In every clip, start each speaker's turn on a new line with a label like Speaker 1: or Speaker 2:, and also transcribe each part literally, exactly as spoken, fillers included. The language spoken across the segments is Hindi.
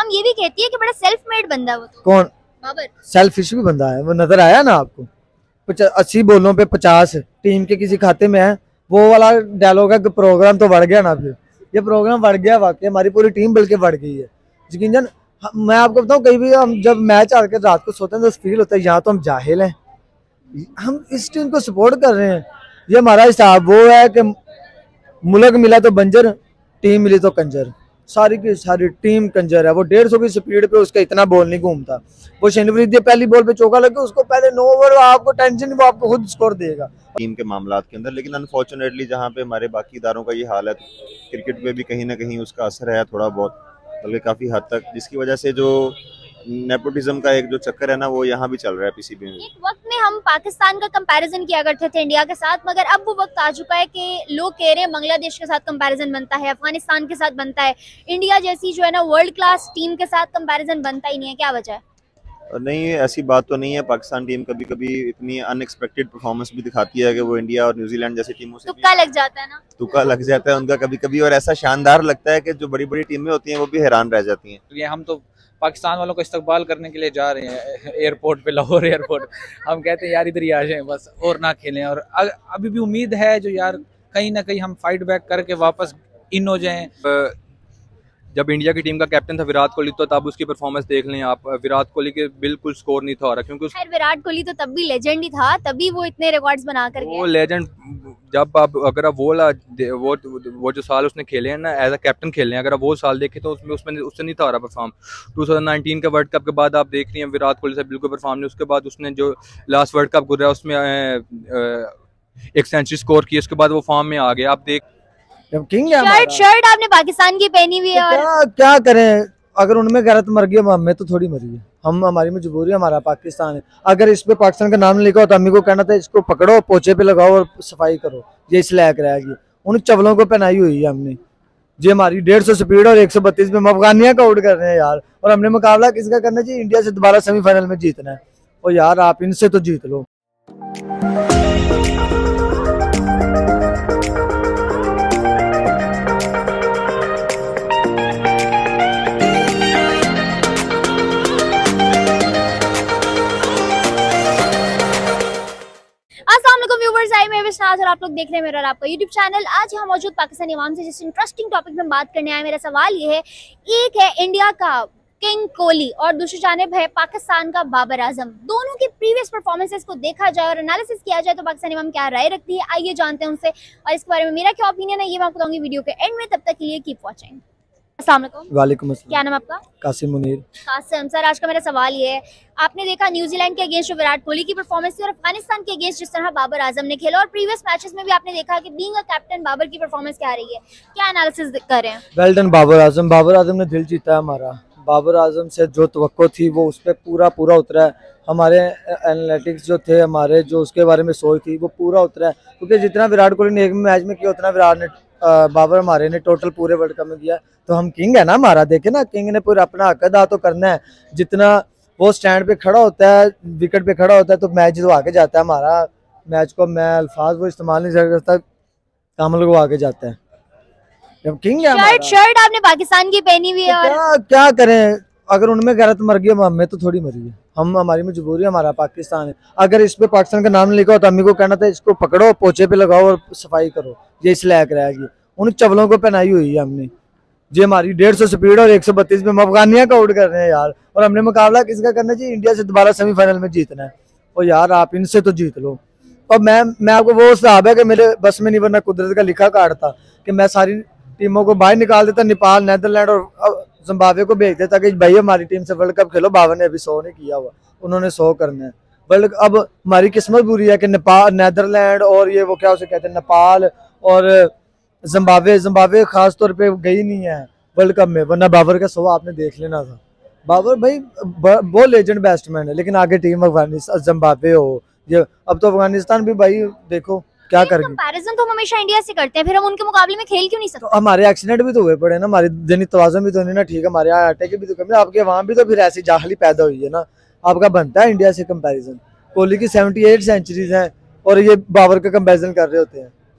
Speaker 1: आवाम ये भी कहती है कि बड़ा सेल्फ मेड बंदा है वो तो।
Speaker 2: कौन?
Speaker 1: बाबर।
Speaker 2: सेल्फिश भी बंदा है वो, नजर आया ना आपको? अस्सी बॉलों पे पचास टीम के किसी खाते में है, वो वाला डायलॉग है कि प्रोग्राम तो बढ़ गया ना। फिर ये प्रोग्राम बढ़ गया वाकई, हमारी पूरी टीम बल्कि बढ़ गई है। यकीन जान मैं आपको बताऊं, कहीं भी हम जब मैच आके रात को सोते हैं तो फील होता है यहाँ तो हम जाहिल हैं, हम इस टीम को सपोर्ट कर रहे हैं। ये हमारा हिसाब वो है कि मुल्क मिला तो बंजर, टीम मिली तो कंजर। सारी की सारी टीम कंजर है। वो डेढ़ सौ की स्पीड पे उसका इतना बॉल नहीं घूमता। वो शेनवरीदी पहली बॉल पे चौका लगे, उसको पहले नो ओवर, आपको टेंशन, वो आपको खुद स्कोर देगा
Speaker 3: टीम के मामलात के अंदर। लेकिन अनफॉर्चुनेटली जहाँ पे हमारे बाकी इदारों का ये हाल है, क्रिकेट पे भी कहीं ना कहीं उसका असर है थोड़ा बहुत, बल्कि काफ़ी हद तक, जिसकी वजह से जो नेपोटिज्म का एक जो चक्कर है ना, वो यहाँ भी चल रहा है पीसीबी में।
Speaker 1: एक वक्त में हम पाकिस्तान का कंपैरिजन किया करते थे इंडिया के साथ, मगर अब वो वक्त आ चुका है कि लोग कह रहे हैं बांग्लादेश के साथ कंपैरिजन बनता है, अफगानिस्तान के साथ बनता है, इंडिया जैसी जो है ना वर्ल्ड क्लास टीम के साथ कंपैरिजन बनता ही नहीं है। क्या वजह है?
Speaker 3: नहीं, ऐसी बात तो नहीं है। पाकिस्तान टीम कभी कभी इतनी अनएक्सपेक्टेड परफॉर्मेंस भी दिखाती है कि वो इंडिया और न्यूजीलैंड जैसी टीमों से
Speaker 1: तुक्का लग जाता है ना,
Speaker 3: तुक्का लग जाता है उनका कभी कभी, और ऐसा शानदार लगता है कि जो बड़ी बड़ी टीमें होती हैं वो भी हैरान रह जाती हैं।
Speaker 4: तो ये हम तो पाकिस्तान वालों को इस्तकबाल करने के लिए जा रहे हैं एयरपोर्ट पे, लाहौर एयरपोर्ट। हम कहते हैं यार इधर ही आ जाएं बस, और ना खेलें। और अभी भी उम्मीद है जो यार कहीं ना कहीं हम फाइट बैक करके वापस इन हो जाएं।
Speaker 5: जब इंडिया की टीम का कैप्टन था विराट कोहली, तो तब उसकी परफॉर्मेंस देख लें आप, विराट कोहली के बिल्कुल स्कोर नहीं था हो रहा, क्योंकि
Speaker 1: खैर विराट कोहली तो तब भी लेजेंड ही था, तभी वो इतने रिकॉर्ड्स बना कर गया।
Speaker 5: वो लेजेंड जब आप अगर आप वो वो वो जो साल उसने खेले हैं ना एज अ कैप्टन खेले हैं, अगर आप वो साल देखें तो उसमें उसमें उससे नहीं था हो रहा परफॉर्म। टू थाउजेंड नाइनटीन के वर्ल्ड कप के बाद आप देख रही हैं विराट कोहली से बिल्कुल परफॉर्म नहीं। उसके बाद उसने जो लास्ट वर्ल्ड कप गुजरा उसमें एक सेंचुरी स्कोर की, उसके बाद वो फॉर्म में आ गया। आप देख
Speaker 2: किंग है
Speaker 1: शर्ट शर्ट आपने पाकिस्तान की पहनी हुई है,
Speaker 2: तो क्या क्या करें? अगर उनमें गैरत मर गई, हमें तो थोड़ी मरी है। हम हमारी मजबूरी है, हमारा पाकिस्तान है। अगर इस पे पाकिस्तान का नाम लिखा हो तो अम्मी को कहना था इसको पकड़ो, पोछे पे लगाओ और सफाई करो, ये इस लायक रहेगी। उन चवलों को पहनाई हुई है हमने। जी हमारी डेढ़ सौ स्पीड और एक सौ बत्तीस में हम अफगानिया का आउट कर रहे हैं यार। और हमने मुकाबला किसका करना चाहिए? इंडिया से दोबारा सेमीफाइनल में जीतना है। और यार आप इनसे तो जीत लो।
Speaker 1: और आप लोग देख रहे हैं मेरा और आपका यूट्यूब चैनल। आज हम मौजूद पाकिस्तानी अवाम से जिस इंटरेस्टिंग टॉपिक में बात करने आए, मेरा सवाल ये है, एक है इंडिया का किंग कोहली और दूसरी जानिब है पाकिस्तान का बाबर आजम। दोनों की प्रीवियस परफॉर्मेंसेस को देखा जाए और एनालिसिस किया जाए तो पाकिस्तानी अवाम क्या राय रखती है, आइए जानते हैं उनसे। और इसके बारे में मेरा क्या ओपिनियन है ये मैं आपको बताऊंगी वीडियो के एंड में। तब तक के लिए कीप वॉचिंग। अस्सलाम वालेकुम।
Speaker 2: वालेकुम अस्सलाम।
Speaker 1: क्या नाम आपका?
Speaker 2: कासिम मुनीर।
Speaker 1: कासिम सर, आज का मेरा सवाल ये है, आपने देखा न्यूजीलैंड के अगेंस्ट जो विराट कोहली की परफॉर्मेंस थी और अफगानिस्तान के अगेंस्ट जिस तरह बाबर आजम ने खेला, और प्रीवियस मैचेस में भी आपने देखा कि बीइंग अ कैप्टन बाबर की परफॉर्मेंस क्या रही है, क्या एनालिसिस कर रहे हैं?
Speaker 2: Well done Babar Azam. बाबर आजम ने दिल जीता है हमारा। बाबर आजम से जो तवक्को थी वो उस पर पूरा पूरा उतरा है। हमारे एनालिटिक्स जो थे, हमारे जो उसके बारे में सोच थी वो पूरा उतरा है, क्योंकि जितना विराट कोहली ने एक मैच में किया उतना विराट ने बाबर हमारे ने टोटल पूरे वर्ल्ड कप में किया। तो हम किंग है ना हमारा। देखे ना, किंग ने पूरा अपना हक अदा तो करना है। जितना वो स्टैंड पे खड़ा होता है, विकेट पे खड़ा होता है, तो मैच जो आगे जाता है हमारा। मैच को मैं अल्फाज वो इस्तेमाल नहीं करता, कामल को आगे जाता है। जब किंग है
Speaker 1: शर्ट शर्ट आपने पाकिस्तान की पहनी हुई है,
Speaker 2: तो क्या क्या करें? अगर उनमें गैरत मर गई, हमें तो थोड़ी मरी है। हम हमारी मजबूरी है, हमारा पाकिस्तान है। अगर इस पे पाकिस्तान का नाम लिखा हो तो अम्मी को कहना था इसको पकड़ो, पोछे पे लगाओ और सफाई करो, ये इस लायक रहेगी। उन चवलों को पहनाई हुई है हमने। जी हमारी डेढ़ सौ स्पीड और एक सौ बत्तीस में हम अफगानिया का आउट कर रहे हैं यार। और हमने मुकाबला किसका करना चाहिए? इंडिया से दोबारा सेमीफाइनल में जीतना है। और यार आप इनसे तो जीत लो। और मैं मैं आपको वो हिसाब है कि मेरे बस में नहीं, वरना कुदरत का लिखा कार्ड था कि मैं सारी टीमों को बाहर निकाल देता। नेपाल, नेदरलैंड और जिम्बाब्वे को भेज देता कि भाई हमारी टीम से वर्ल्ड कप खेलो। बाबर ने अभी सौ नहीं किया हुआ, उन्होंने सौ करना है वर्ल्ड। अब हमारी किस्मत बुरी है कि नेपाल, नेदरलैंड और ये वो क्या उसे कहते हैं, नेपाल और जिम्बाब्वे जिम्बाब्वे खास तौर पे गई नहीं है वर्ल्ड कप में, वरना बाबर का सौ आपने देख लेना था। बाबर भाई वो लेजेंड बैट्समैन है, लेकिन आगे टीम अफगानिस्तान, जिम्बाब्वे हो ये, अब तो अफगानिस्तान भी भाई देखो क्या कर गई।
Speaker 1: कंपैरिजन तो हम हमेशा इंडिया से करते हैं, फिर हम उनके मुकाबले में खेल क्यों नहीं सकते?
Speaker 2: तो हमारे एक्सीडेंट भी तो हुए पड़े ना, हमारी जनी तवाज़ुन भी तो नहीं ना ठीक है, हमारे यहाँ आटे की भी तो कमी, आपके वहाँ भी तो फिर ऐसी जाहली पैदा हुई है ना। आपका बनता है इंडिया से कंपैरिजन। कोहली की अठहत्तर सेंचुरीज हैं और ये बाबर का कंपैरिजन कर रहे होते हैं।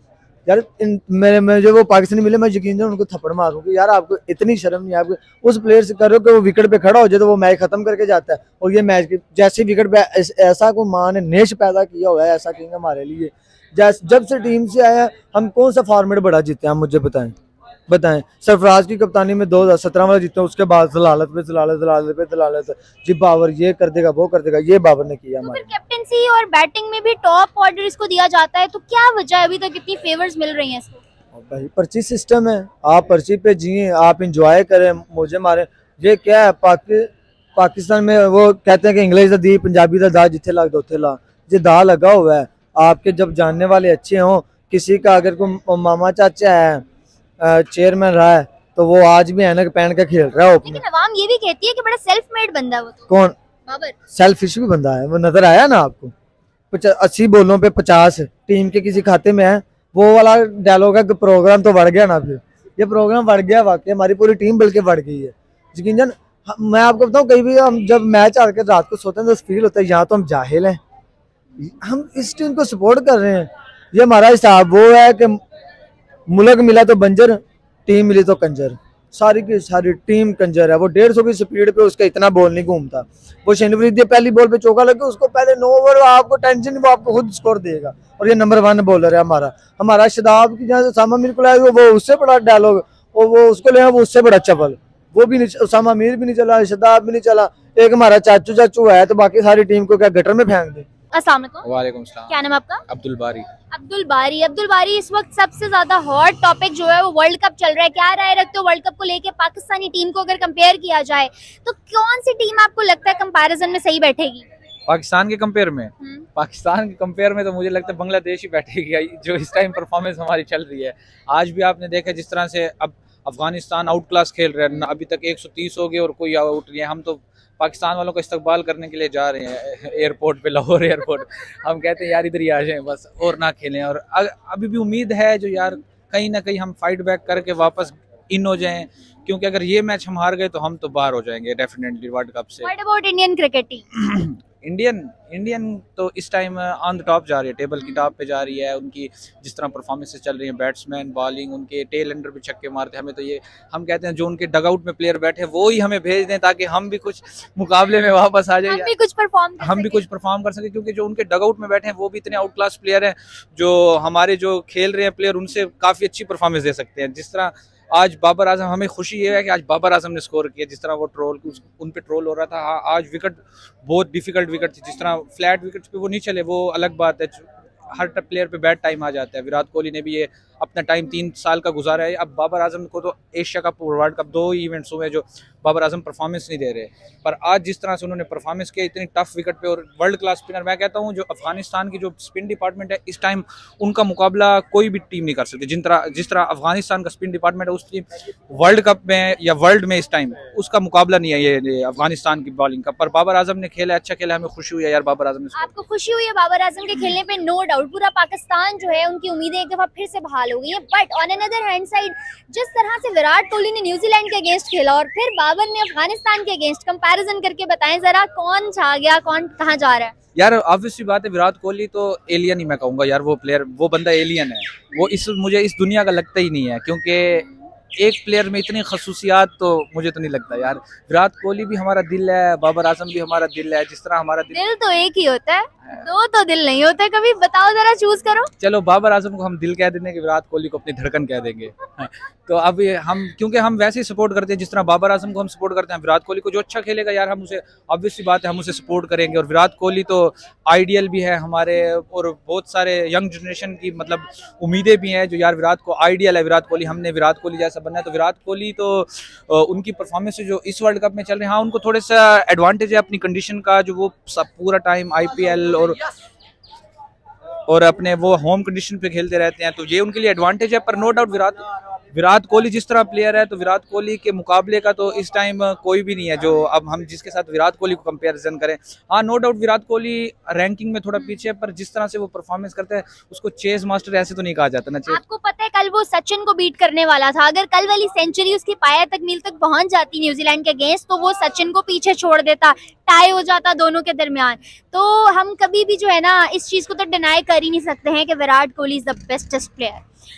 Speaker 2: यार इन मेरे में जो वो पाकिस्तानी मिले, मैं यकीन है उनको थप्पड़ मारूंगी। यार आपको इतनी शर्म नहीं है, आपको उस प्लेयर से करो कि वो विकेट पे खड़ा हो जाए तो वो मैच खत्म करके जाता है, और ये मैच जैसे विकेट पे ऐसा को माँ ने नेश पैदा किया हुआ है, ऐसा किंग हमारे लिए। जैसे जब से टीम से आया हम कौन सा फॉर्मेट बड़ा जीते हैं, आप मुझे बताएं बताएं सरफराज की कप्तानी में दो हजार सत्रह वाला जीते, उसके बाद जलालत पे जलालत जलालत पे जलालत, जी बाबर ये कर देगा वो कर देगा, ये बाबर ने किया
Speaker 1: तो
Speaker 2: हमारे।
Speaker 1: फिर कैप्टेंसी और बैटिंग में भी टॉप ऑर्डर इसको दिया जाता है, तो क्या वजह है अभी तक इतनी फेवर्स मिल रही हैं इसको?
Speaker 2: और भाई पर्ची सिस्टम है, आप पर्ची पे जिए, आप इंजॉय करें, मुझे मारे। ये क्या है, पाकि, पाकिस्तान में वो कहते हैं कि इंग्लिश दा दी पंजाबी दा दा जिथे लग दो उथे ला, ये दा लगा हुआ है। आपके जब जानने वाले अच्छे हों, किसी का अगर कोई मामा चाचा है चेयरमैन रहा है तो वो आज भी ऐनक पहन के खेल रहा है।
Speaker 1: लेकिन अवाम ये भी कहती है कि बड़ा सेल्फ मेड बंदा है वो तो।
Speaker 2: कौन?
Speaker 1: बाबर।
Speaker 2: सेल्फिश भी बंदा है वो, नजर आया ना आपको? अस्सी बॉलों पे पचास टीम के किसी खाते में है, वो वाला डायलॉग है कि प्रोग्राम तो बढ़ गया ना। फिर ये प्रोग्राम बढ़ गया वाकई, हमारी पूरी टीम बल्कि बढ़ गई है। यकीन जान मैं आपको बताऊं, कहीं भी हम जब मैच हार के रात को सोते हैं तो फील होता है यहाँ तो हम जाहिल हैं, हम इस टीम को सपोर्ट कर रहे हैं। ये हमारा हिसाब वो है कि मुल्क मिला तो बंजर, टीम मिली तो कंजर। सारी की सारी टीम कंजर है। वो डेढ़ सौ की स्पीड पे उसका इतना बॉल नहीं घूमता। वो शेनवरीदी पहली बॉल पे चौका लगे, उसको पहले नो ओवर, आपको टेंशन नहीं, वो आपको खुद स्कोर देगा। और ये नंबर वन बॉलर है हमारा हमारा शदाब की, जहाँ से उसामा मीर को लाए वो उससे बड़ा डायलॉग, और वो उसको ले वो उससे बड़ा चपल, वो भी नहीं, उसामा मीर भी नहीं चला, शदाब भी नहीं चला, एक हमारा चाचू चाचू है, तो बाकी सारी टीम को क्या गटर में फेंक दे।
Speaker 1: अस्सलाम वालेकुम।
Speaker 4: वालेकुम सलाम।
Speaker 1: क्या नाम है आपका?
Speaker 4: अब्दुल बारी।
Speaker 1: अब्दुल बारी। अब्दुल बारी, इस वक्त सबसे ज्यादा हॉट टॉपिक जो है वो वर्ल्ड कप चल रहा है। क्या राय रखते हो वर्ल्ड कप को लेके? पाकिस्तानी टीम को अगर कंपेयर किया जाए तो कौन सी टीम आपको लगता है कंपैरिजन में सही बैठेगी?
Speaker 4: पाकिस्तान के कंपेयर में पाकिस्तान के कंपेयर में तो मुझे लगता है बांग्लादेश ही बैठेगी, जो इस टाइम परफॉर्मेंस हमारी चल रही है। आज भी आपने देखा जिस तरह से अब अफगानिस्तान आउट क्लास खेल रहे हैं, अभी तक एक सौ तीस हो गए और कोई आउट नहीं है। हम तो पाकिस्तान वालों को इस्तकबाल करने के लिए जा रहे हैं एयरपोर्ट पे, लाहौर एयरपोर्ट। हम कहते हैं यार इधर ही आ जाएं बस, और ना खेलें। और अभी भी उम्मीद है जो यार कहीं ना कहीं हम फाइट बैक करके वापस इन हो जाएं, क्योंकि अगर ये मैच हम हार गए तो हम तो बाहर हो जाएंगे डेफिनेटली वर्ल्ड कप से।
Speaker 1: What about Indian cricket team?
Speaker 4: Indian Indian तो इस टाइम ऑन द टॉप जा रही है, टेबल की टॉप पे जा रही है। उनकी जिस तरह परफॉर्मेंसेस चल रही हैं, बैट्समैन, बॉलिंग, उनके टेल एंडर पे छक्के मारते हैं। हमें तो ये हम कहते हैं जो उनके डगआउट में प्लेयर बैठे हैं वो ही हमें भेज दें, ताकि हम भी कुछ मुकाबले में वापस आ जाए,
Speaker 1: हम भी कुछ परफॉर्म कर
Speaker 4: हम भी कुछ परफॉर्म कर सके। क्योंकि जो उनके डगआउट में बैठे हैं वो भी इतने आउट क्लास प्लेयर हैं, जो हमारे जो खेल रहे हैं प्लेयर उनसे काफ़ी अच्छी परफॉर्मेंस दे सकते हैं। जिस तरह आज बाबर आजम, हमें खुशी ये है कि आज बाबर आजम ने स्कोर किया। जिस तरह वो ट्रोल उन पे ट्रोल हो रहा था, आज विकेट बहुत डिफिकल्ट विकेट थी। जिस तरह फ्लैट विकेट्स पे वो नहीं चले, वो अलग बात है, हर प्लेयर पे बैड टाइम आ जाता है। विराट कोहली ने भी ये अपना टाइम तीन साल का गुजारा है। अब बाबर आजम को तो एशिया कप और वर्ल्ड कप दो ही इवेंट्स हुए जो बाबर आजम परफॉर्मेंस नहीं दे रहे, पर आज जिस तरह से उन्होंने परफॉर्मेंस किया इतनी टफ विकेट पे और वर्ल्ड क्लास स्पिनर, मैं कहता हूँ जो अफगानिस्तान की जो स्पिन डिपार्टमेंट है इस टाइम उनका मुकाबला कोई भी टीम नहीं कर सकती। जिन तरह जिस तरह अफगानिस्तान का स्पिन डिपार्टमेंट है, उस टीम वर्ल्ड कप में या वर्ल्ड में इस टाइम उसका मुकाबला नहीं है ये, ये अफगानिस्तान की बॉलिंग का। पर बाबर आजम ने खेला, अच्छा खेला, हमें खुशी हुई है यार बाबर आजम ने।
Speaker 1: आपको खुशी हुई है बाबर आजम के खेलने पे? नो डाउट पूरा पाकिस्तान जो है उनकी उम्मीदें एक दफा फिर से बहाल हो गई है। But on another hand side, जिस तरह से विराट कोहली ने न्यूजीलैंड के अगेंस्ट खेला और फिर बाबर ने अफगानिस्तान के अगेंस्ट, कंपैरिजन करके बताएं जरा कौन छा गया, कौन कहां जा रहा है?
Speaker 4: यार ऑब्वियसली बात है, विराट कोहली तो एलियन ही मैं कहूँगा यार। वो प्लेयर, वो बंदा एलियन है। वो इस मुझे इस दुनिया का लगता ही नहीं है, क्योंकि एक प्लेयर में इतनी खसूसियात तो मुझे तो नहीं लगता यार। विराट कोहली भी हमारा दिल है, बाबर आजम भी हमारा दिल है। जिस तरह हमारा दिल,
Speaker 1: दिल तो एक ही होता है, दो तो दिल नहीं होते कभी। बताओ जरा, चूज करो।
Speaker 4: चलो बाबर आजम को हम दिल कह देंगे कि विराट कोहली को अपनी धड़कन कह देंगे। तो अब हम क्योंकि हम वैसे ही सपोर्ट करते हैं, जिस तरह बाबर आजम को हम सपोर्ट करते हैं, विराट कोहली को जो अच्छा खेलेगा यार हम उसे, ऑब्वियसली बात है, हम उसे सपोर्ट करेंगे। और विराट कोहली तो आइडियल भी है हमारे, और बहुत सारे यंग जनरेशन की मतलब उम्मीदें भी हैं जो यार विराट को आइडियल है विराट कोहली, हमने विराट कोहली जैसा बनना है। तो विराट कोहली तो उनकी परफॉर्मेंस जो इस वर्ल्ड कप में चल रहे हैं, हाँ उनको थोड़ा सा एडवांटेज है अपनी कंडीशन का, जो वो सब पूरा टाइम आईपीएल और और अपने वो होम कंडीशन पे खेलते रहते हैं, तो ये उनके लिए एडवांटेज है। पर नो डाउट विराट विराट कोहली जिस तरह प्लेयर है, तो विराट कोहली के मुकाबले का तो इस टाइम कोई भी नहीं है जो अब हम जिसके साथ विराट कोहली को कंपैरिजन करें। हाँ no doubt Virat Kohli ranking में थोड़ा पीछे है, पर जिस तरह से वो परफॉर्मेंस करता है उसको चेस मास्टर ऐसे तो नहीं कहा जाता ना।
Speaker 1: आपको पता है कल वो सचिन को बीट करने वाला था, अगर कल वाली सेंचुरी उसकी पाया तक मील तक पहुंच जाती न्यूजीलैंड के अगेंस्ट, तो वो सचिन को पीछे छोड़ देता, टाई हो जाता दोनों के दरमियान। तो हम कभी भी जो है ना इस चीज को तो डिनाई कर ही नहीं सकते हैं कि Virat Kohli is the bestest player.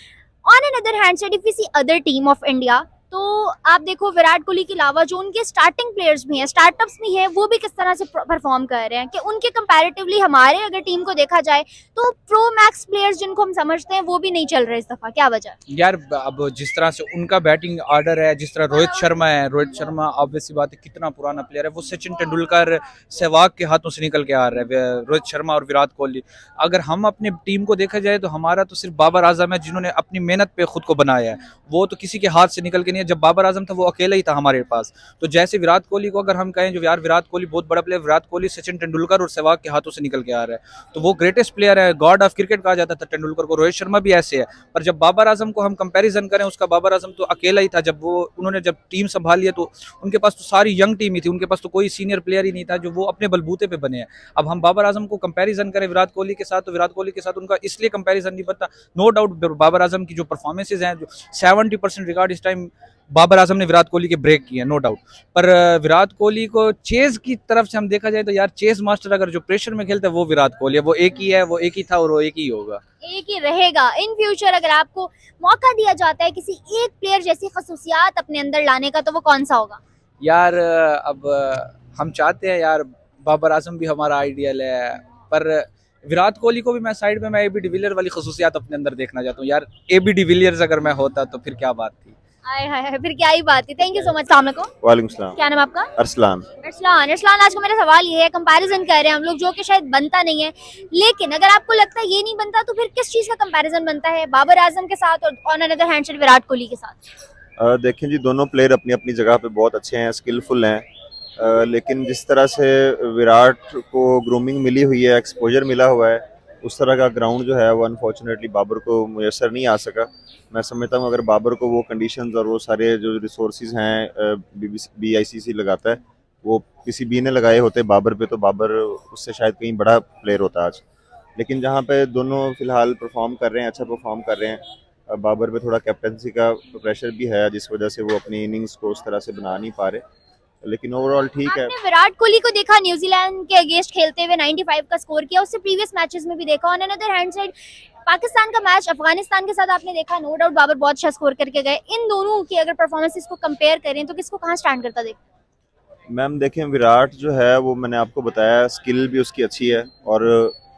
Speaker 1: On an other hand side if we see other team of India, तो आप देखो विराट कोहली के अलावा जो उनके स्टार्टिंग प्लेयर्स भी हैं, स्टार्टअप्स भी हैं, वो भी किस तरह से परफॉर्म कर रहे हैं कि उनके कंपैरेटिवली हमारे अगर टीम को देखा जाए तो प्रो मैक्स प्लेयर्स जिनको हम समझते हैं वो भी नहीं चल रहे इस दफा। क्या वजह?
Speaker 4: यार अब जिस तरह से उनका बैटिंग ऑर्डर है, जिस तरह रोहित शर्मा है, रोहित शर्मा ऑब्वियसली बात है कितना पुराना प्लेयर है, वो सचिन तेंदुलकर सहवाग के हाथों से निकल के आ रहा है रोहित शर्मा और विराट कोहली। अगर हम अपनी टीम को देखा जाए तो हमारा तो सिर्फ बाबर आजम है जिन्होंने अपनी मेहनत पे खुद को बनाया है, वो तो किसी के हाथ से निकल के नहीं है। जब बाबर आजम था वो अकेला ही था हमारे पास। तो जैसे विराट कोहली को अगर हम कहें जो यार विराट कोहली बहुत बड़ा प्लेयर, विराट कोहली सचिन तेंदुलकर और सहवाग के हाथों से निकल के आ रहा है, तो वो ग्रेटेस्ट प्लेयर है, गॉड ऑफ क्रिकेट कहा जाता था तेंदुलकर को। रोहित शर्मा भी ऐसे है। पर जब बाबर आजम को हम कंपैरिजन करें, उसका बाबर आजम तो अकेला ही था। जब वो उन्होंने जब टीम संभाल लिया तो उनके पास तो सारी यंग टीम ही थी, उनके पास तो कोई सीनियर प्लेयर ही नहीं था जो वो अपने बलबूते पे बने हैं। अब हम बाबर आजम को कंपैरिजन करें विराट कोहली के साथ, तो विराट कोहली के साथ उनका इसलिए कंपैरिजन नहीं बनता। नो डाउट बाबर आजम की जो परफॉर्मेंसेज हैं, जो सेवेंटी परसेंट रिकॉर्ड इस टाइम बाबर आजम ने विराट कोहली के ब्रेक किए हैं, नो डाउट। पर विराट कोहली को चेज की तरफ से हम देखा जाए तो यार चेज मास्टर अगर जो प्रेशर में खेलता है वो विराट कोहली है। वो एक ही है, वो एक ही था और वो एक ही होगा,
Speaker 1: एक ही रहेगा इन फ्यूचर। अगर आपको मौका दिया जाता है किसी एक प्लेयर जैसी खसूसियात अपने अंदर लाने का, तो वो कौन सा होगा?
Speaker 4: यार अब हम चाहते हैं यार बाबर आजम भी हमारा आइडियल है, पर विराट कोहली को भी मैं साइड में मैं ए बी डिविलियर वाली खसूसियात अपने अंदर देखना चाहता हूँ। यार ए बी डिविलियर्स अगर मैं होता तो फिर क्या बात थी।
Speaker 1: आए हाय हाय, फिर क्या ही बात है। Thank you so much. अस्सलाम वालेकुम।
Speaker 3: वालेकुम सलाम।
Speaker 1: क्या नाम आपका?
Speaker 3: अरसलान।
Speaker 1: अरसलान अरसलान आज का मेरा सवाल ये है, कंपैरिजन कर रहे हैं हम लोग जो कि शायद बनता नहीं है, लेकिन अगर आपको लगता है ये नहीं बनता तो फिर किस चीज का कंपैरिजन बनता है बाबर आजम के साथ और on another hand side Virat Kohli के साथ?
Speaker 3: देखें जी, दोनों प्लेयर अपनी अपनी जगह पे बहुत अच्छे हैं, स्किलफुल हैं, आ, लेकिन जिस तरह से विराट को ग्रूमिंग मिली हुई है, एक्सपोजर मिला हुआ है, उस तरह का ग्राउंड जो है वो अनफॉर्चुनेटली बाबर को मुयसर नहीं आ सका। मैं समझता हूँ अगर बाबर को वो कंडीशंस और वो सारे जो रिसोर्सेज हैं बी आई सी सी लगाता है, वो किसी बी ने लगाए होते बाबर पे, तो बाबर उससे शायद कहीं बड़ा प्लेयर होता आज। लेकिन जहाँ पे दोनों फिलहाल परफॉर्म कर रहे हैं, अच्छा परफॉर्म कर रहे हैं, बाबर पे थोड़ा कैप्टनसी का प्रेशर भी है जिस वजह से वो अपनी इनिंग्स को उस तरह से बना नहीं पा रहे, लेकिन ओवरऑल ठीक है।
Speaker 1: आपने विराट कोहली को देखा न्यूजीलैंड के अगेंस्ट खेलते हुए पचानवे का स्कोर किया, उससे प्रीवियस मैचेस में भी देखा। On another hand side Pakistan का मैच अफगानिस्तान के साथ आपने देखा, नो डाउट बाबर बहुत अच्छा स्कोर करके गए। इन दोनों की अगर परफॉर्मेंसेस को कंपेयर करें तो किसको कहां स्टैंड करता देखते?
Speaker 3: मैम देखें, विराट जो है वो मैंने आपको बताया स्किल भी उसकी अच्छी है और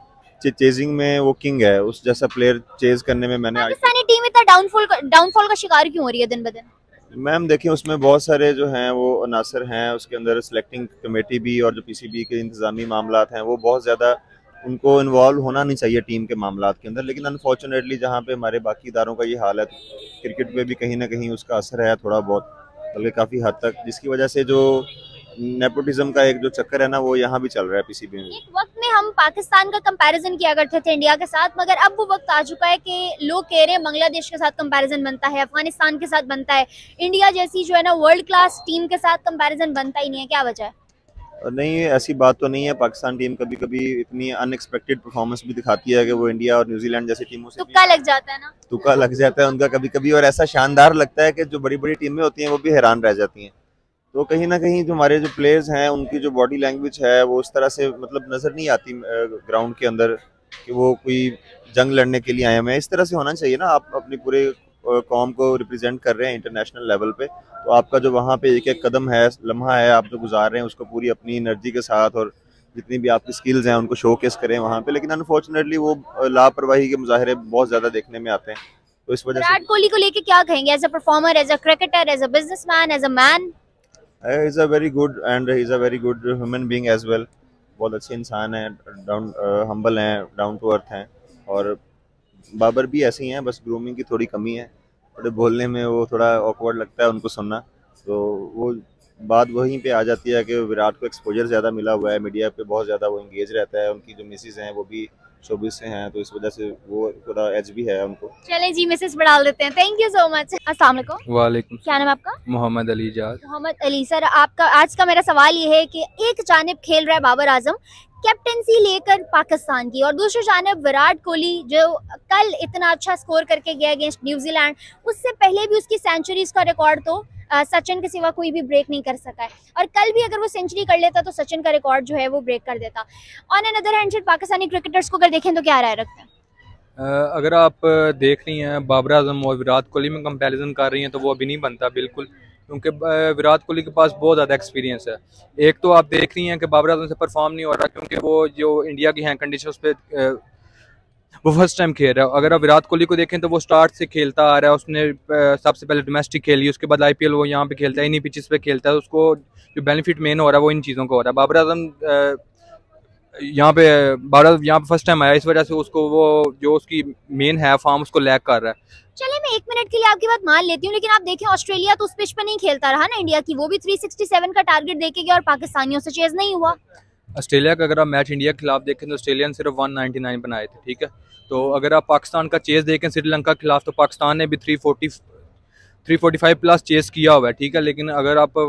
Speaker 3: चेजिंग में वो किंग है, उस जैसा प्लेयर चेज करने में मैंने
Speaker 1: पाकिस्तानी टीम इतना डाउनफॉल डाउनफॉल का शिकार क्यों हो रही है दिन ब दिन?
Speaker 3: मैम देखिए, उसमें बहुत सारे जो हैं वो अनासर हैं, उसके अंदर सिलेक्टिंग कमेटी भी और जो पीसीबी के इंतजामी मामलात हैं वो बहुत ज़्यादा उनको इन्वॉल्व होना नहीं चाहिए टीम के मामलात के अंदर। लेकिन अनफॉर्चुनेटली जहाँ पे हमारे बाकी इदारों का ये हाल है, तो क्रिकेट पे भी कहीं ना कहीं उसका असर है थोड़ा बहुत, बल्कि काफ़ी हद तक, जिसकी वजह से जो नेपोटिज्म का एक जो चक्कर है ना वो यहाँ भी चल रहा है पीसीबी में।
Speaker 1: एक वक्त में हम पाकिस्तान का कंपैरिजन किया करते थे इंडिया के साथ, मगर अब वो वक्त आ चुका है कि लोग कह रहे हैं बांग्लादेश के साथ कंपैरिजन बनता है, अफगानिस्तान के साथ बनता है, इंडिया जैसी जो है ना वर्ल्ड क्लास टीम के साथ कंपैरिजन बनता ही नहीं है। क्या वजह है?
Speaker 3: नहीं, ऐसी बात तो नहीं है। पाकिस्तान टीम कभी कभी इतनी अनएक्सपेक्टेड परफॉर्मेंस भी दिखाती है कि वो इंडिया और न्यूजीलैंड जैसी टीमों से
Speaker 1: तुक्का लग जाता है ना,
Speaker 3: तुक्का लग जाता है उनका कभी कभी, और ऐसा शानदार लगता है कि जो बड़ी बड़ी टीमें होती हैं वो भी हैरान रह जाती हैं। तो कहीं ना कहीं जो हमारे जो प्लेयर्स हैं उनकी जो बॉडी लैंग्वेज है वो उस तरह से मतलब नज़र नहीं आती ग्राउंड के अंदर कि वो कोई जंग लड़ने के लिए आए हुए हैं। इस तरह से होना चाहिए ना, आप अपनी पूरे कौम को रिप्रेजेंट कर रहे हैं इंटरनेशनल लेवल पे, तो आपका जो वहाँ पे एक एक कदम है, लम्हा है, आप जो गुजार रहे हैं उसको पूरी अपनी एनर्जी के साथ और जितनी भी आपकी स्किल्स हैं उनको शोकेस करें वहाँ पे। लेकिन अनफॉर्चुनेटली वो लापरवाही के मुजाहरे बहुत ज़्यादा देखने में आते हैं, तो इस वजह से।
Speaker 1: विराट कोहली को लेके क्या कहेंगे as a performer, as a cricketer, as a businessman, as a man?
Speaker 3: He is a very good and he is a very good human being as well. बहुत अच्छे इंसान हैं, डाउन हम्बल हैं, डाउन टू अर्थ हैं, और बाबर भी ऐसे ही हैं, बस ग्रूमिंग की थोड़ी कमी है, थोड़े बोलने में वो थोड़ा ऑकवर्ड लगता है उनको सुनना, तो वो बात वहीं पे आ जाती है कि विराट को एक्सपोजर ज़्यादा मिला हुआ है, मीडिया पे बहुत ज़्यादा वो इंगेज रहता है, उनकी जो मिसेज हैं वो भी शोबिस से हैं, तो इस वजह से वो थोड़ा एज भी है उनको।
Speaker 1: चलें जी, मिसेस बढ़ा देते हैं। Thank you so much. अस्सलाम वालेकुम।
Speaker 5: वालेकुम।
Speaker 1: क्या नाम आपका?
Speaker 5: मोहम्मद अली जाद।
Speaker 1: मोहम्मद अली सर, आपका आज का मेरा सवाल ये है कि एक जानिब खेल रहा है बाबर आजम कैप्टनसी लेकर पाकिस्तान की, और दूसरी जानिब विराट कोहली जो कल इतना अच्छा स्कोर करके गया अगेंस्ट न्यूजीलैंड, उससे पहले भी उसकी सेंचुरीज का रिकॉर्ड तो आ, सचिन के सिवा कोई भी ब्रेक नहीं कर सका है, और कल भी अगर वो सेंचुरी कर लेता तो सचिन का रिकॉर्ड जो है वो ब्रेक कर देता। On an other hand Pakistani cricketers को अगर देखें तो क्या राय रखते हैं?
Speaker 5: अगर आप देख रही हैं बाबर आजम और विराट कोहली में कंपैरिजन कर रही हैं तो वो अभी नहीं बनता बिल्कुल, क्योंकि विराट कोहली के पास बहुत ज़्यादा एक्सपीरियंस है। एक तो आप देख रही हैं कि बाबर आजम से परफॉर्म नहीं हो रहा क्योंकि वो जो इंडिया की हैं कंडीशन उस पर वो फर्स्ट टाइम खेल रहा है। अगर आप विराट कोहली को देखें तो वो स्टार्ट से खेलता आ रहा है, उसने सबसे पहले डोमेस्टिक खेली, उसके बाद आईपीएल वो यहाँ पे खेलता है, इन्हीं पिचेस पे खेलता है, उसको जो बेनिफिट मेन हो रहा है वो इन चीज़ों का हो रहा है। बाबर आजम यहाँ पे बाबर आजम यहाँ पे फर्स्ट टाइम आया, इस वजह से उसको वो जो उसकी मेन है फॉर्म उसको लैग कर रहा है।
Speaker 1: चलिए मैं एक मिनट के लिए आपकी बात मान लेती हूँ, लेकिन आप देखें ऑस्ट्रेलिया तो उस पिच पे नहीं खेलता रहा ना इंडिया की, वो भी तीन सौ सरसठ का टारगेट देके गया और पाकिस्तानियों से चेज नहीं हुआ।
Speaker 5: ऑस्ट्रेलिया का अगर आप मैच इंडिया के खिलाफ देखें तो ऑस्ट्रेलिया ने सिर्फ एक सौ निन्यानवे बनाए थे, ठीक है। तो अगर आप पाकिस्तान का चेस देखें श्रीलंका के खिलाफ तो पाकिस्तान ने भी तीन सौ चालीस तीन सौ पैंतालीस प्लस चेस किया हुआ है, ठीक है। लेकिन अगर आप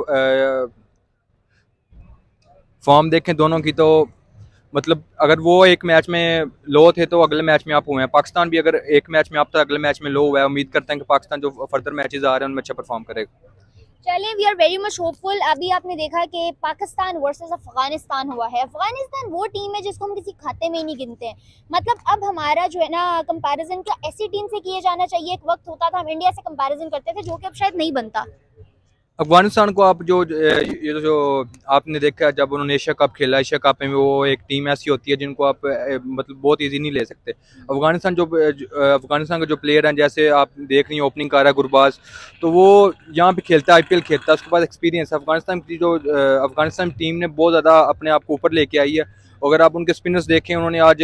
Speaker 5: फॉर्म देखें दोनों की तो मतलब अगर वो एक मैच में लो थे तो अगले मैच में आप हुए हैं, पाकिस्तान भी अगर एक मैच में आप था अगले मैच में लो हुआ है। उम्मीद करते हैं कि पाकिस्तान जो फर्दर मैचेस आ रहे हैं उनमें अच्छा परफॉर्म करेगा।
Speaker 1: चलिए we are very much hopeful. अभी आपने देखा कि पाकिस्तान वर्सेस अफगानिस्तान हुआ है। अफगानिस्तान वो टीम है जिसको हम किसी खाते में ही नहीं गिनते हैं। मतलब अब हमारा जो है ना कंपैरिजन क्या ऐसी टीम से किया जाना चाहिए, एक वक्त होता था हम इंडिया से कंपैरिजन करते थे जो कि अब शायद नहीं बनता।
Speaker 5: अफगानिस्तान को आप जो ये जो आपने देखा जब उन्होंने एशिया कप खेला, एशिया कप में वो एक टीम ऐसी होती है जिनको आप मतलब बहुत इजी नहीं ले सकते। अफगानिस्तान जो अफगानिस्तान का जो प्लेयर हैं, जैसे आप देख रही हैं ओपनिंग कर रहा है गुरबाज, तो वो यहाँ पे खेलता है, आईपीएल खेलता है, उसके बाद एक्सपीरियंस। अफगानिस्तान की जो अफगानिस्तान टीम ने बहुत ज़्यादा अपने आप को ऊपर लेके आई है। अगर आप उनके स्पिनर्स देखें, उन्होंने आज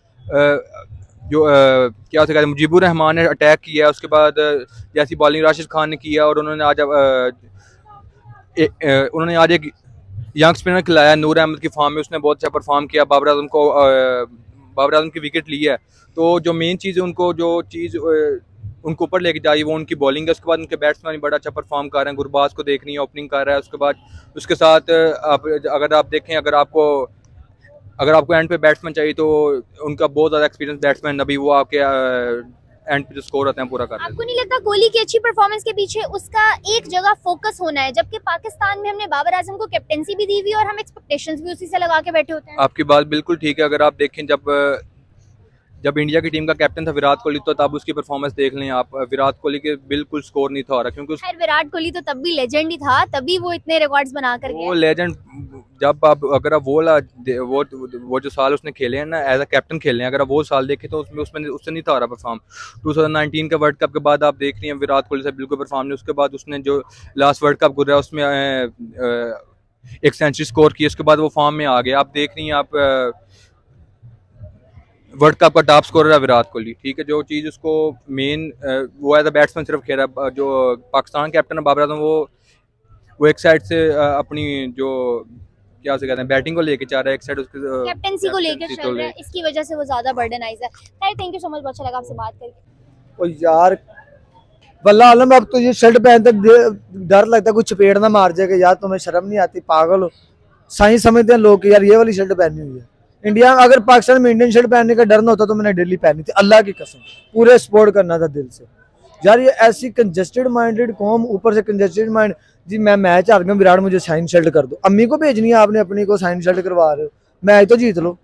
Speaker 5: जो आ, क्या कहते हैं मुजीबुर रहमान ने अटैक किया है, उसके बाद जैसी बॉलिंग राशिद खान ने किया, और उन्होंने आज आ, ए, ए, उन्होंने आज एक यंग स्पिनर खिलाया नूर अहमद की फॉर्म में, उसने बहुत अच्छा परफॉर्म किया। बाबर आजम को बाबर आजम की विकेट ली है। तो जो मेन चीज़ है उनको जो चीज़ उनको ऊपर लेके जाइए वो उनकी बॉलिंग है। उसके बाद उनके बैट्समैन बड़ा अच्छा परफॉर्म कर रहे हैं। गुरबाज को देख रही है ओपनिंग कर रहा है, उसके बाद उसके साथ आप अगर आप देखें अगर आपको अगर आपको एंड पे बैट्समैन चाहिए तो उनका बहुत ज़्यादा एक्सपीरियंस बैट्समैन अभी वो आपके एंड पे जो स्कोर होते हैं पूरा कर रहे हैं।
Speaker 1: आपको नहीं लगता कोहली की अच्छी परफॉर्मेंस के पीछे उसका एक जगह फोकस होना है, जबकि पाकिस्तान में हमने बाबर आजम को कैप्टेंसी भी दी हुई और हम एक्सपेक्टेशंस भी उसी से लगा के बैठे होते हैं।
Speaker 5: आपकी बात बिल्कुल ठीक है। अगर आप देखें जब जब इंडिया की टीम का कैप्टन था विराट कोहली, तो तब उसकी परफॉर्मेंस देख लें आप, विराट कोहली के बिल्कुल स्कोर नहीं था हो रहा, क्योंकि उस...
Speaker 1: विराट कोहली तो तब भी लेजेंड ही था, तभी वो इतने रिकॉर्ड्स बना कर
Speaker 5: वो लेजेंड जब आप अगर आप वो वो वो जो साल उसने खेले हैं ना एज अ कैप्टन खेले हैं, अगर आप वो साल देखें तो उसमें उसमें उससे नहीं था हो रहा परफॉर्म। टू थाउजेंड नाइनटीन का वर्ल्ड कप के बाद आप देख रही हैं विराट कोहली से बिल्कुल परफॉर्म नहीं। उसके बाद उसने जो लास्ट वर्ल्ड कप गुजरा उसमें एक सेंचुरी स्कोर की, उसके बाद वो फॉर्म में आ गया। आप देख रही हैं आप वर्ल्ड कप का टॉप स्कोरर है विराट कोहली, ठीक है। जो चीज़ उसको मेन वो एज अ बैट्समैन सिर्फ खेल रहा है। जो पाकिस्तान कैप्टन है बाबर आजम, वो वो एक साइड से अपनी जो क्या से कहते हैं बैटिंग को लेके चाह रहा है, एक साइड उसके
Speaker 1: कैप्टेंसी को लेकर चल रहा है, इसकी वजह से वो ज्यादा बर्डनाइज है। खैर थैंक यू सो मच, अच्छा लगा आपसे बात करके।
Speaker 2: ओ यार वल्लाह आलम, अब तो ये शर्ट पहनते डर लगता है कुछ चपेट ना मार जाएगा। यार तुम्हें शर्म नहीं आती? पागल हो, साइंस समझते हैं लोग कि यार ये वाली शर्ट पहनी हुई है। इंडिया अगर पाकिस्तान में इंडियन शर्ट पहनने का डर ना होता तो मैंने डेली पहनी थी, अल्लाह की कसम, पूरे सपोर्ट करना था दिल से। यार ये ऐसी कंजेस्टेड माइंडेड कौम, ऊपर से कंजेस्टेड माइंड जी। मैं मैच हार गया, विराट मुझे साइन शर्ट कर दो। अम्मी को भेजनी है आपने, अपनी को साइन शर्ट करवा रहे हो, मैच तो जीत लो।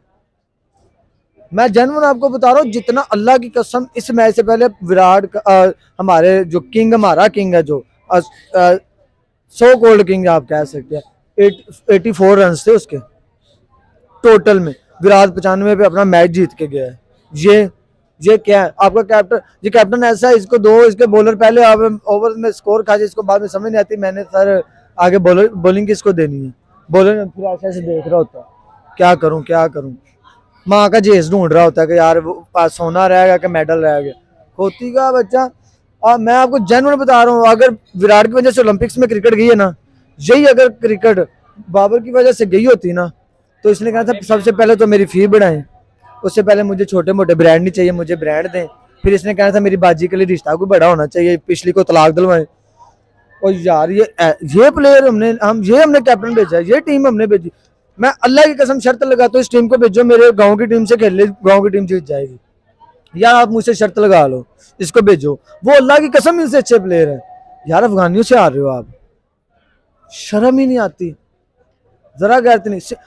Speaker 2: मैं जेन्युइन आपको बता रहा हूँ, जितना अल्लाह की कसम इस मैच से पहले विराट आ, हमारे जो किंग हमारा किंग है, जो आ, आ, सो कोल्ड किंग आप कह सकते हैं, एटी फोर रन थे उसके टोटल में। विराट पचानवे पे अपना मैच जीत के गया है। ये ये क्या है? आपका कैप्टन, ये कैप्टन ऐसा है, इसको दो इसके बॉलर पहले आप ओवर में स्कोर खा जाए, इसको बाद में समझ नहीं आती मैंने सर आगे बॉलर बॉलिंग किसको देनी है। बॉलर फिर ऐसे ऐसे देख रहा होता है, क्या करूं क्या करूं, माँ का जेस ढूंढ रहा होता है कि यार वो सोना रहेगा कि मेडल रह गया। खोती का बच्चा। और मैं आपको जेन्युइन बता रहा हूँ, अगर विराट की वजह से ओलंपिक्स में क्रिकेट गई है ना, यही अगर क्रिकेट बाबर की वजह से गई होती ना, तो इसने कहा था सबसे पहले तो मेरी फी बढ़ाएं, उससे पहले मुझे छोटे मोटे ब्रांड नहीं चाहिए, मुझे ब्रांड दें। फिर इसने कहा था मेरी बाजी के लिए रिश्ता को बड़ा होना चाहिए, पिछली को तलाक दिलवाएं। और यार ये ये प्लेयर हमने हम ये हमने कैप्टन भेजा है, ये टीम हमने भेजी। मैं अल्लाह की कसम शर्त लगाता हूँ इस टीम को भेजो, मेरे गाँव की टीम से खेल ले, गाँव की टीम जीत जाएगी। या आप मुझसे शर्त लगा लो, इसको भेजो, वो अल्लाह की कसम इनसे अच्छे प्लेयर है। यार अफगानियों से आ रहे हो आप, शर्म ही नहीं आती, जरा गैरत नहीं।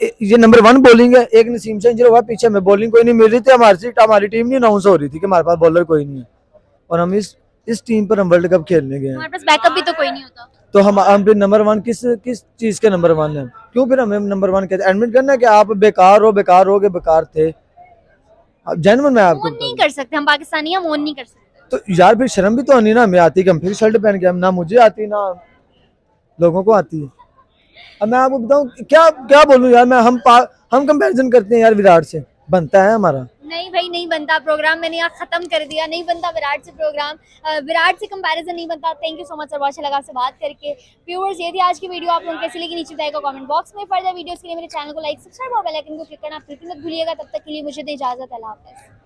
Speaker 2: ये नंबर वन बॉलिंग है, एक नसीम से इंजर हुआ पीछे में, बॉलिंग कोई नहीं मिल रही थी, हमारी हमारी टीम नहीं अनाउंस हो रही थी कि हमारे पास बॉलर कोई नहीं है, और हम इस इस टीम पर हम वर्ल्ड कप खेलने गए हैं।
Speaker 1: हमारे पास बैकअप भी तो कोई नहीं होता।
Speaker 2: तो हम हम फिर नंबर वन किस किस चीज के नंबर वन है? क्यों फिर हमें नंबर वन कहते? एडमिट करना है कि आप बेकार हो, बेकार हो गए, बेकार थे। अब जेन्युइन मैं आपको
Speaker 1: ओन नहीं कर सकते हम पाकिस्तानी, हम ओन नहीं कर सकते।
Speaker 2: तो यार फिर शर्म भी तो आनी ना, हमें आती कि हम फिर शर्ट पहन के, हम ना मुझे आती ना लोगों को आती है। अब मैं आपको बताऊं क्या क्या बोलूं यार, मैं हम पा, हम कंपैरिजन करते हैं यार विराट से, बनता है हमारा?
Speaker 1: नहीं भाई नहीं बनता प्रोग्राम, मैंने यहाँ खत्म कर दिया, नहीं बनता विराट से प्रोग्राम, विराट से कंपैरिजन नहीं बनता। Thank you so much for watching, लगा आपसे बात करके। व्यूअर्स ये थी आज की वीडियो, आप लोगों को कैसी लगी नीचे बताइएगा कमेंट बॉक्स में। फर्दर वीडियोस के लिए मेरे चैनल को लाइक सब्सक्राइब और बेल आइकन को क्लिक करना बिल्कुल मत भूलिएगा। तब तक के लिए मुझे दे इजाजत, अल्लाह हाफिज़।